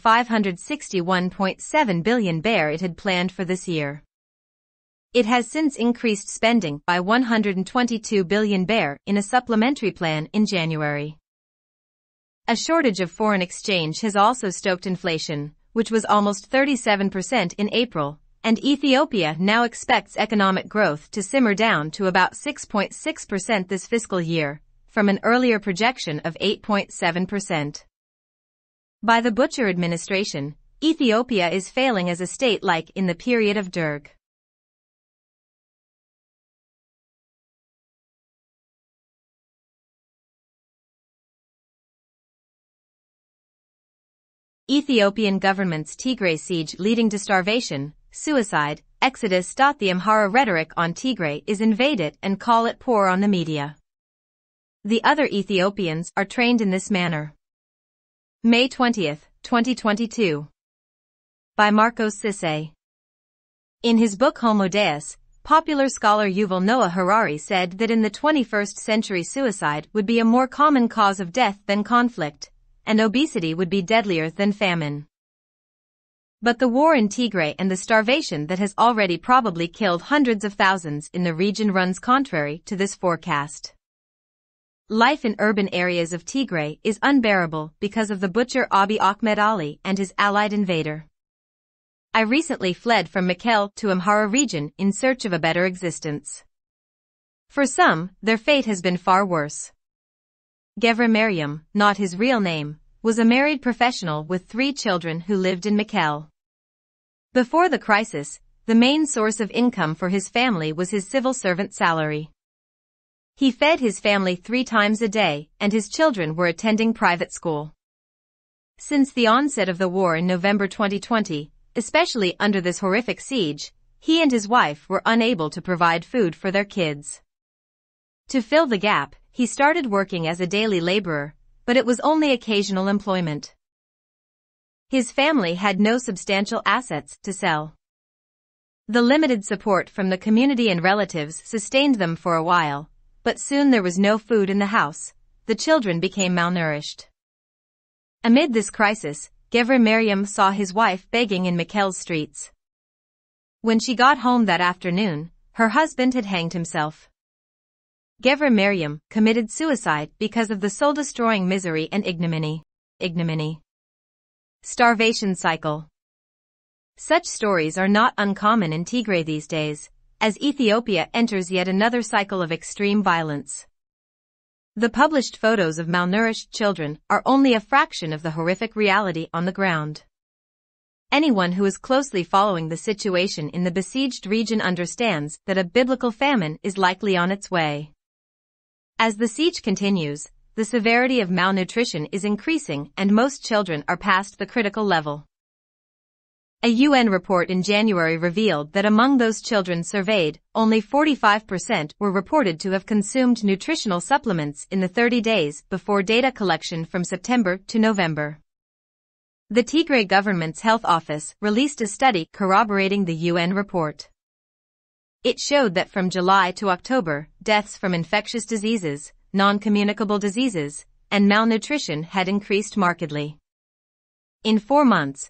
$561.7 billion it had planned for this year. It has since increased spending by $122 billion in a supplementary plan in January. A shortage of foreign exchange has also stoked inflation, which was almost 37% in April, and Ethiopia now expects economic growth to simmer down to about 6.6% this fiscal year, from an earlier projection of 8.7%. By the Butcher administration, Ethiopia is failing as a state like in the period of Derg. Ethiopian government's Tigray siege leading to starvation, suicide, exodus. The Amhara rhetoric on Tigray is invade it and call it pour on the media. The other Ethiopians are trained in this manner. May 20, 2022. By Marcos Sisse. In his book Homo Deus, popular scholar Yuval Noah Harari said that in the 21st century suicide would be a more common cause of death than conflict, and obesity would be deadlier than famine. But the war in Tigray and the starvation that has already probably killed hundreds of thousands in the region runs contrary to this forecast. Life in urban areas of Tigray is unbearable because of the butcher Abiy Ahmed Ali and his allied invader. I recently fled from Mekelle to Amhara region in search of a better existence. For some, their fate has been far worse. Gevre Mariam, not his real name, was a married professional with 3 children who lived in Mekelle. Before the crisis, the main source of income for his family was his civil servant salary. He fed his family 3 times a day, and his children were attending private school. Since the onset of the war in November 2020, especially under this horrific siege, he and his wife were unable to provide food for their kids. To fill the gap, he started working as a daily laborer, but it was only occasional employment. His family had no substantial assets to sell. The limited support from the community and relatives sustained them for a while, but soon there was no food in the house. The children became malnourished. Amid this crisis, Gevre Mariam saw his wife begging in Mekelle's streets. When she got home that afternoon, her husband had hanged himself. Gevre Mariam committed suicide because of the soul-destroying misery and ignominy. Starvation cycle. Such stories are not uncommon in Tigray these days, as Ethiopia enters yet another cycle of extreme violence. The published photos of malnourished children are only a fraction of the horrific reality on the ground. Anyone who is closely following the situation in the besieged region understands that a biblical famine is likely on its way. As the siege continues, the severity of malnutrition is increasing and most children are past the critical level. A UN report in January revealed that among those children surveyed, only 45% were reported to have consumed nutritional supplements in the 30 days before data collection from September to November. The Tigray government's health office released a study corroborating the UN report. It showed that from July to October, deaths from infectious diseases, non-communicable diseases, and malnutrition had increased markedly. In 4 months,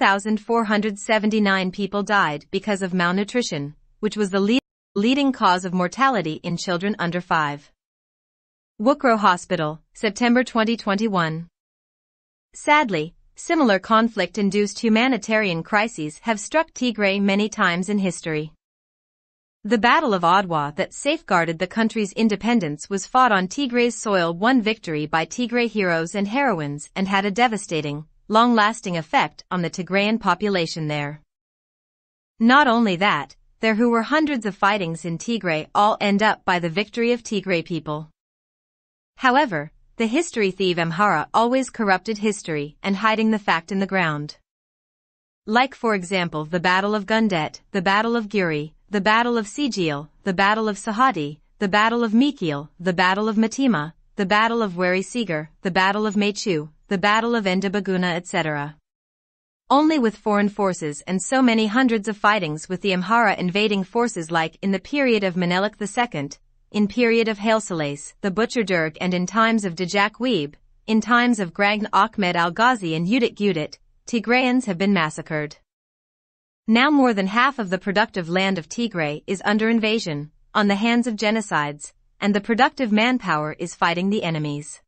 1,479 people died because of malnutrition, which was the leading cause of mortality in children under 5. Wukro Hospital, September 2021. Sadly, similar conflict-induced humanitarian crises have struck Tigray many times in history. The Battle of Adwa that safeguarded the country's independence was fought on Tigray's soil, won victory by Tigray heroes and heroines, and had a devastating, long-lasting effect on the Tigrayan population there. Not only that, there who were hundreds of fightings in Tigray all end up by the victory of Tigray people. However, the history thief Amhara always corrupted history and hiding the fact in the ground. Like for example the Battle of Gundet, the Battle of Giri, the Battle of Sigil, the Battle of Sahadi, the Battle of Mikil, the Battle of Matima, the Battle of Weri Seeger, the Battle of Mechu, the Battle of Endabaguna, etc. Only with foreign forces and so many hundreds of fightings with the Amhara invading forces like in the period of Menelik II, in period of Haile Selassie, the Butcher Derg, and in times of Djak Weeb, in times of Gragn Ahmed Al-Ghazi and Udit Gudit, Tigrayans have been massacred. Now more than half of the productive land of Tigray is under invasion, on the hands of genocides, and the productive manpower is fighting the enemies.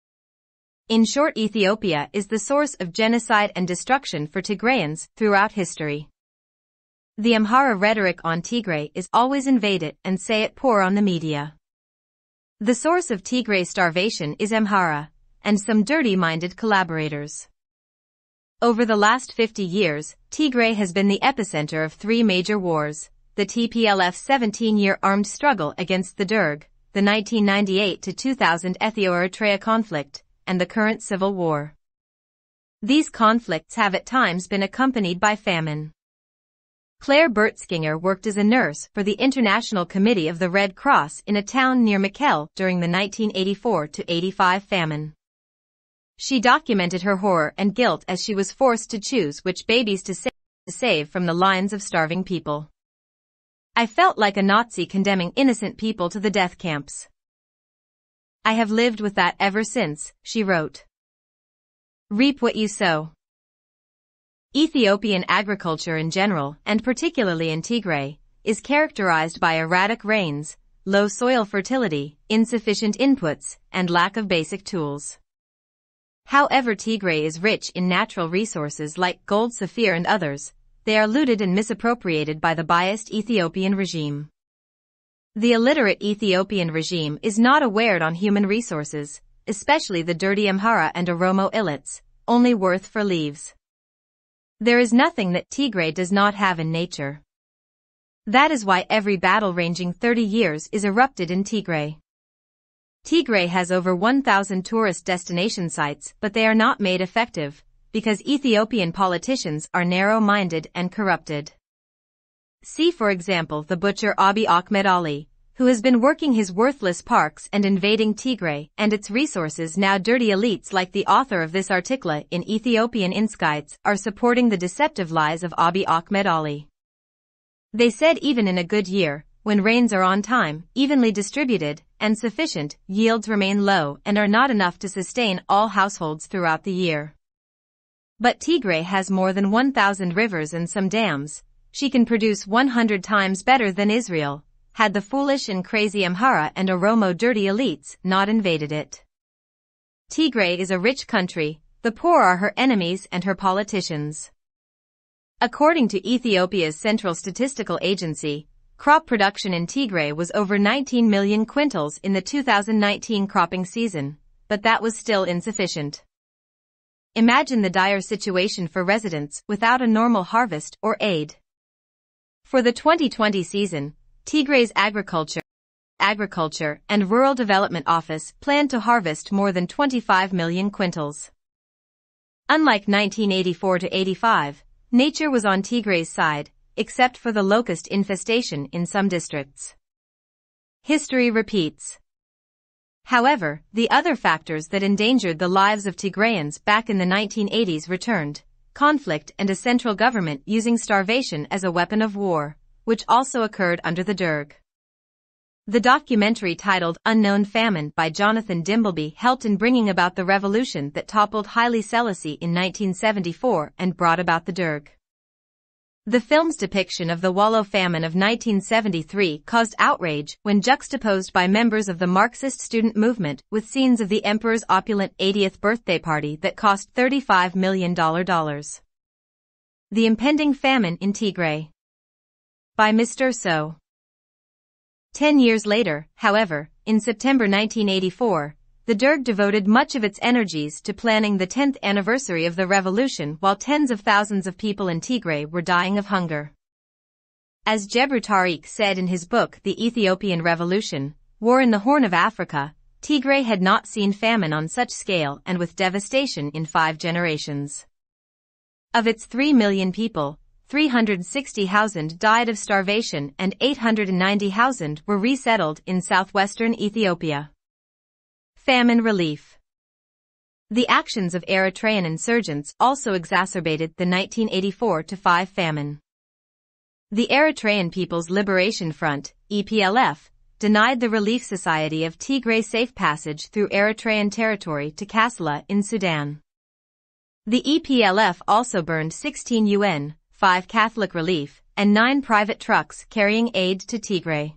In short, Ethiopia is the source of genocide and destruction for Tigrayans throughout history. The Amhara rhetoric on Tigray is always invade it and say it pour on the media. The source of Tigray starvation is Amhara, and some dirty-minded collaborators. Over the last 50 years, Tigray has been the epicenter of 3 major wars: the TPLF's 17-year armed struggle against the Derg, the 1998 to 2000 Ethiopia-Eritrea conflict, and the current civil war. These conflicts have at times been accompanied by famine. Claire Bertskinger worked as a nurse for the International Committee of the Red Cross in a town near Mekelle during the 1984-85 famine. She documented her horror and guilt as she was forced to choose which babies to save from the lines of starving people. I felt like a Nazi condemning innocent people to the death camps. I have lived with that ever since, she wrote. Reap what you sow. Ethiopian agriculture in general, and particularly in Tigray, is characterized by erratic rains, low soil fertility, insufficient inputs, and lack of basic tools. However, Tigray is rich in natural resources like gold, sapphire, and others. they are looted and misappropriated by the biased Ethiopian regime. The illiterate Ethiopian regime is not aware on human resources, especially the dirty Amhara and Oromo elites, only worth for leaves. There is nothing that Tigray does not have in nature. That is why every battle ranging 30 years is erupted in Tigray. Tigray has over 1,000 tourist destination sites, but they are not made effective, because Ethiopian politicians are narrow-minded and corrupted. See for example the butcher Abiy Ahmed Ali, who has been working his worthless parks and invading Tigray and its resources. Now dirty elites like the author of this article in Ethiopian Insights are supporting the deceptive lies of Abiy Ahmed Ali. They said even in a good year, when rains are on time, evenly distributed, and sufficient, yields remain low and are not enough to sustain all households throughout the year. But Tigray has more than 1,000 rivers and some dams. She can produce 100 times better than Israel, had the foolish and crazy Amhara and Oromo dirty elites not invaded it. Tigray is a rich country, the poor are her enemies and her politicians. According to Ethiopia's Central Statistical Agency, crop production in Tigray was over 19 million quintals in the 2019 cropping season, but that was still insufficient. Imagine the dire situation for residents without a normal harvest or aid. For the 2020 season, Tigray's Agriculture and Rural Development Office planned to harvest more than 25 million quintals. Unlike 1984 to 85, nature was on Tigray's side, except for the locust infestation in some districts. History repeats. However, the other factors that endangered the lives of Tigrayans back in the 1980s returned: conflict and a central government using starvation as a weapon of war, which also occurred under the Derg. The documentary titled Unknown Famine by Jonathan Dimbleby helped in bringing about the revolution that toppled Haile Selassie in 1974 and brought about the Derg. The film's depiction of the Wallow famine of 1973 caused outrage when juxtaposed by members of the Marxist student movement with scenes of the emperor's opulent 80th birthday party that cost $35 million. The Impending Famine in Tigray by Mr. So. 10 years later, however, in September 1984, the Derg devoted much of its energies to planning the 10th anniversary of the revolution while tens of thousands of people in Tigray were dying of hunger. As Gebru Tariq said in his book The Ethiopian Revolution, War in the Horn of Africa, Tigray had not seen famine on such scale and with devastation in 5 generations. Of its 3 million people, 360,000 died of starvation and 890,000 were resettled in southwestern Ethiopia. Famine relief. The actions of Eritrean insurgents also exacerbated the 1984-5 famine. The Eritrean People's Liberation Front, EPLF, denied the Relief Society of Tigray safe passage through Eritrean territory to Kassala in Sudan. The EPLF also burned 16 UN, 5 Catholic Relief, and 9 private trucks carrying aid to Tigray.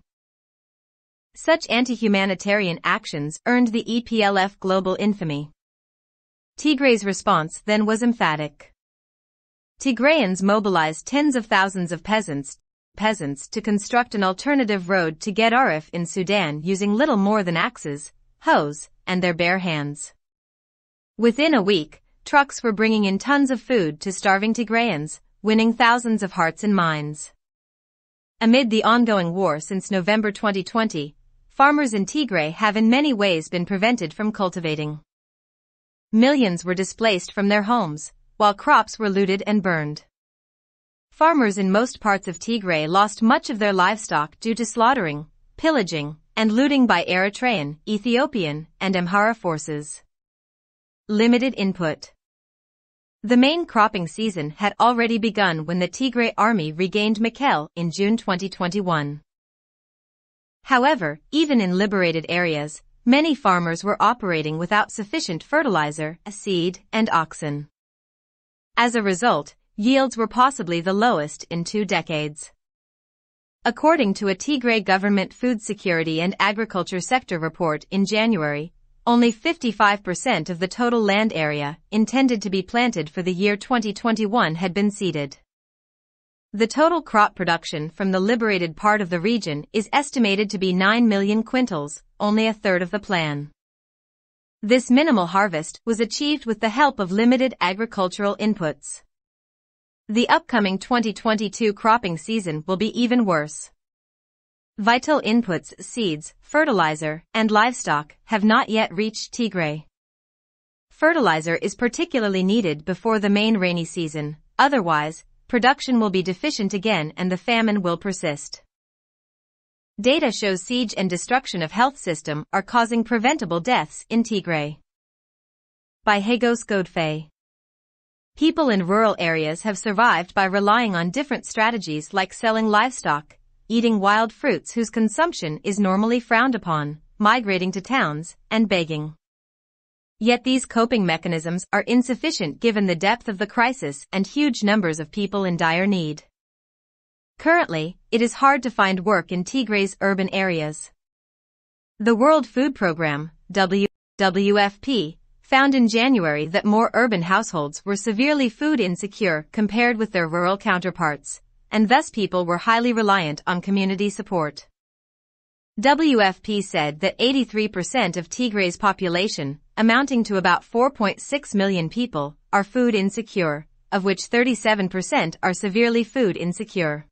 Such anti-humanitarian actions earned the EPLF global infamy. Tigray's response then was emphatic. Tigrayans mobilized tens of thousands of peasants to construct an alternative road to Gedaref in Sudan using little more than axes, hoes, and their bare hands. Within a week, trucks were bringing in tons of food to starving Tigrayans, winning thousands of hearts and minds. Amid the ongoing war since November 2020, farmers in Tigray have in many ways been prevented from cultivating. Millions were displaced from their homes, while crops were looted and burned. Farmers in most parts of Tigray lost much of their livestock due to slaughtering, pillaging, and looting by Eritrean, Ethiopian, and Amhara forces. Limited input. The main cropping season had already begun when the Tigray army regained Mekelle in June 2021. However, even in liberated areas, many farmers were operating without sufficient fertilizer, seed, and oxen. As a result, yields were possibly the lowest in 2 decades. According to a Tigray government food security and agriculture sector report in January, only 55% of the total land area intended to be planted for the year 2021 had been seeded. The total crop production from the liberated part of the region is estimated to be 9 million quintals, only a third of the plan. This minimal harvest was achieved with the help of limited agricultural inputs. The upcoming 2022 cropping season will be even worse. Vital inputs, seeds, fertilizer, and livestock have not yet reached Tigray. Fertilizer is particularly needed before the main rainy season, otherwise, production will be deficient again and the famine will persist. Data shows siege and destruction of health system are causing preventable deaths in Tigray. By Hagos Godfrey. People in rural areas have survived by relying on different strategies like selling livestock, eating wild fruits whose consumption is normally frowned upon, migrating to towns, and begging. Yet these coping mechanisms are insufficient given the depth of the crisis and huge numbers of people in dire need. Currently, it is hard to find work in Tigray's urban areas. The World Food Programme, WFP, found in January that more urban households were severely food insecure compared with their rural counterparts, and thus people were highly reliant on community support. WFP said that 83% of Tigray's population, amounting to about 4.6 million people, are food insecure, of which 37% are severely food insecure.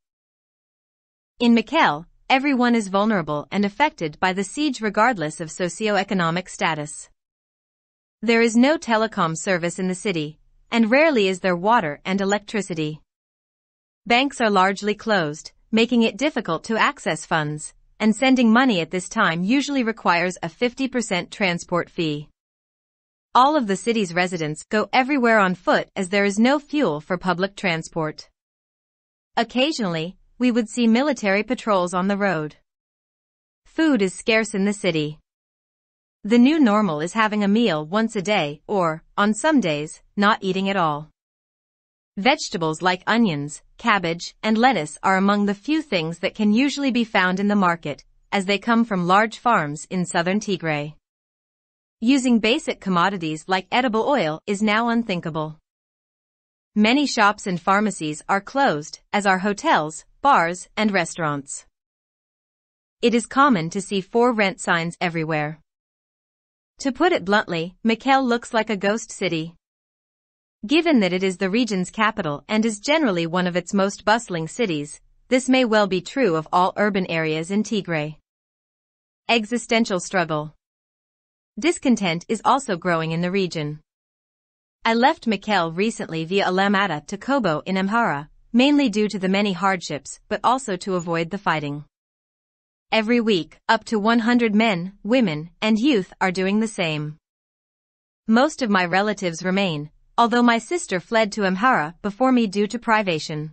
In Mekelle, everyone is vulnerable and affected by the siege regardless of socioeconomic status. There is no telecom service in the city, and rarely is there water and electricity. Banks are largely closed, making it difficult to access funds, and sending money at this time usually requires a 50% transport fee. All of the city's residents go everywhere on foot as there is no fuel for public transport. Occasionally, we would see military patrols on the road. Food is scarce in the city. The new normal is having a meal once a day or, on some days, not eating at all. Vegetables like onions, cabbage, and lettuce are among the few things that can usually be found in the market, as they come from large farms in southern Tigray. Using basic commodities like edible oil is now unthinkable. Many shops and pharmacies are closed, as are hotels, bars, and restaurants. It is common to see for rent signs everywhere. To put it bluntly, Mekelle looks like a ghost city. Given that it is the region's capital and is generally one of its most bustling cities, this may well be true of all urban areas in Tigray. Existential struggle. Discontent is also growing in the region. I left Mekelle recently via Alamata to Kobo in Amhara, mainly due to the many hardships but also to avoid the fighting. Every week, up to 100 men, women, and youth are doing the same. Most of my relatives remain, although my sister fled to Amhara before me due to privation.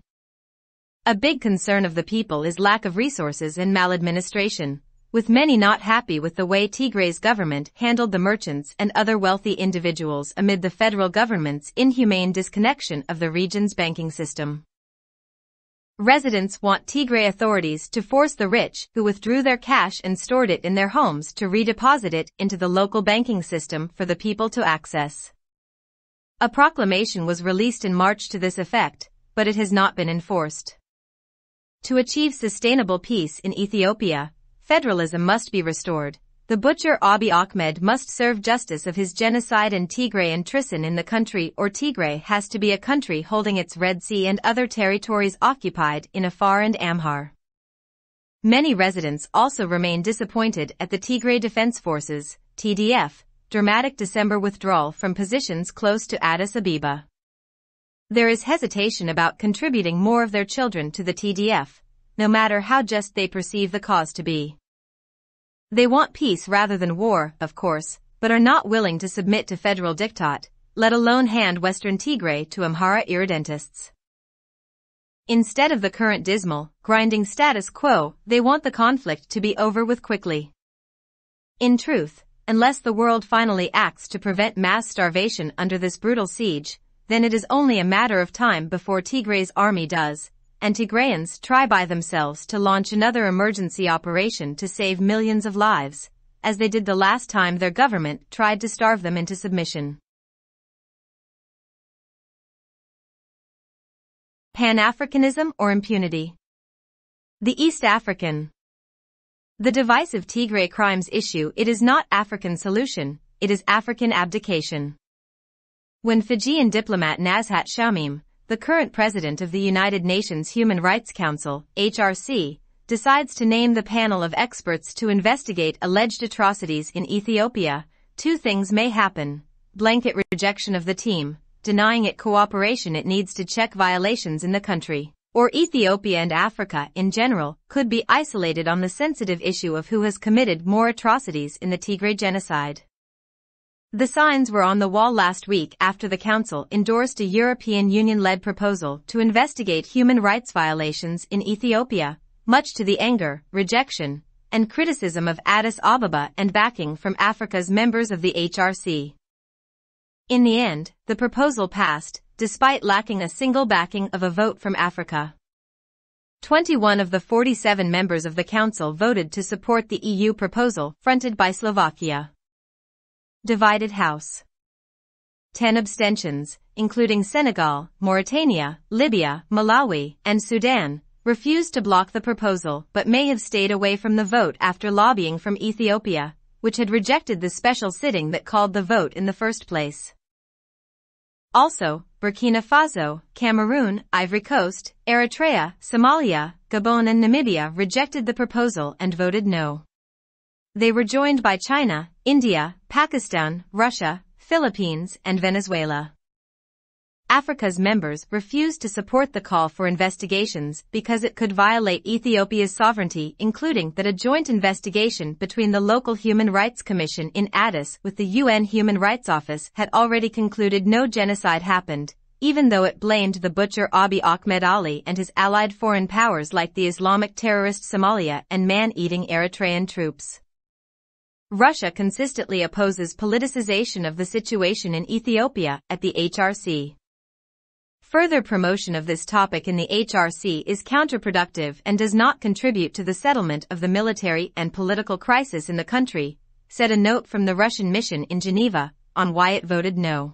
A big concern of the people is lack of resources and maladministration, with many not happy with the way Tigray's government handled the merchants and other wealthy individuals amid the federal government's inhumane disconnection of the region's banking system. Residents want Tigray authorities to force the rich who withdrew their cash and stored it in their homes to redeposit it into the local banking system for the people to access. A proclamation was released in March to this effect, but it has not been enforced. To achieve sustainable peace in Ethiopia, federalism must be restored. The butcher Abiy Ahmed must serve justice of his genocide and Tigray and treason in the country, or Tigray has to be a country holding its Red Sea and other territories occupied in Afar and Amhara. Many residents also remain disappointed at the Tigray Defense Forces, TDF, dramatic December withdrawal from positions close to Addis Ababa. There is hesitation about contributing more of their children to the TDF, no matter how just they perceive the cause to be. They want peace rather than war, of course, but are not willing to submit to federal diktat, let alone hand Western Tigray to Amhara irredentists. Instead of the current dismal, grinding status quo, they want the conflict to be over with quickly. In truth, unless the world finally acts to prevent mass starvation under this brutal siege, then it is only a matter of time before Tigray's army does, and Tigrayans try by themselves to launch another emergency operation to save millions of lives, as they did the last time their government tried to starve them into submission. Pan-Africanism or impunity? The East African. The divisive Tigray crimes issue. It is not African solution, it is African abdication. When Fijian diplomat Nazhat Shamim, the current president of the United Nations Human Rights Council, HRC, decides to name the panel of experts to investigate alleged atrocities in Ethiopia, two things may happen: blanket rejection of the team, denying it cooperation it needs to check violations in the country, or Ethiopia and Africa in general could be isolated on the sensitive issue of who has committed more atrocities in the Tigray genocide. The signs were on the wall last week after the Council endorsed a European Union-led proposal to investigate human rights violations in Ethiopia, much to the anger, rejection, and criticism of Addis Ababa and backing from Africa's members of the HRC. In the end, the proposal passed, despite lacking a single backing of a vote from Africa. 21 of the 47 members of the Council voted to support the EU proposal fronted by Slovakia. Divided House. 10 abstentions, including Senegal, Mauritania, Libya, Malawi, and Sudan, refused to block the proposal but may have stayed away from the vote after lobbying from Ethiopia, which had rejected the special sitting that called the vote in the first place. Also, Burkina Faso, Cameroon, Ivory Coast, Eritrea, Somalia, Gabon and Namibia rejected the proposal and voted no. They were joined by China, India, Pakistan, Russia, Philippines, and Venezuela. Africa's members refused to support the call for investigations because it could violate Ethiopia's sovereignty, including that a joint investigation between the local Human Rights Commission in Addis with the UN Human Rights Office had already concluded no genocide happened, even though it blamed the butcher Abiy Ahmed Ali and his allied foreign powers like the Islamic terrorist Somalia and man-eating Eritrean troops. Russia consistently opposes politicization of the situation in Ethiopia at the HRC. Further promotion of this topic in the HRC is counterproductive and does not contribute to the settlement of the military and political crisis in the country, said a note from the Russian mission in Geneva, on why it voted no.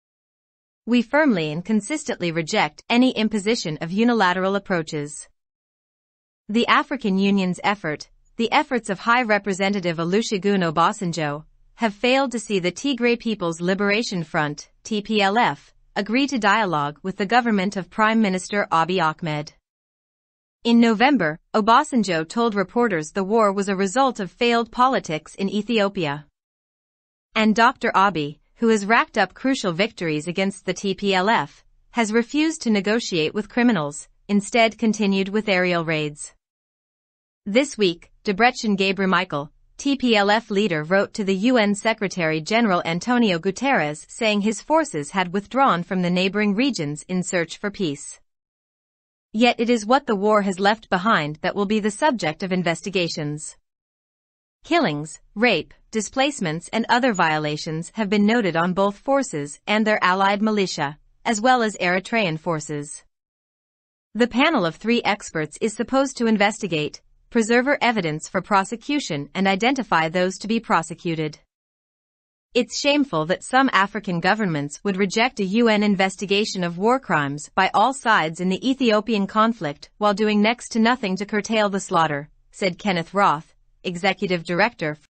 We firmly and consistently reject any imposition of unilateral approaches. The African Union's the efforts of High Representative Olusegun Obasanjo, have failed to see the Tigray People's Liberation Front, TPLF, agree to dialogue with the government of Prime Minister Abiy Ahmed. In November, Obasanjo told reporters the war was a result of failed politics in Ethiopia. And Dr. Abiy, who has racked up crucial victories against the TPLF, has refused to negotiate with criminals, instead continued with aerial raids. This week, Debretsion Gebremichael, TPLF leader, wrote to the UN Secretary-General Antonio Guterres saying his forces had withdrawn from the neighboring regions in search for peace. Yet it is what the war has left behind that will be the subject of investigations. Killings, rape, displacements and other violations have been noted on both forces and their allied militia, as well as Eritrean forces. The panel of 3 experts is supposed to investigate, preserve evidence for prosecution and identify those to be prosecuted. It's shameful that some African governments would reject a UN investigation of war crimes by all sides in the Ethiopian conflict while doing next to nothing to curtail the slaughter, said Kenneth Roth, executive director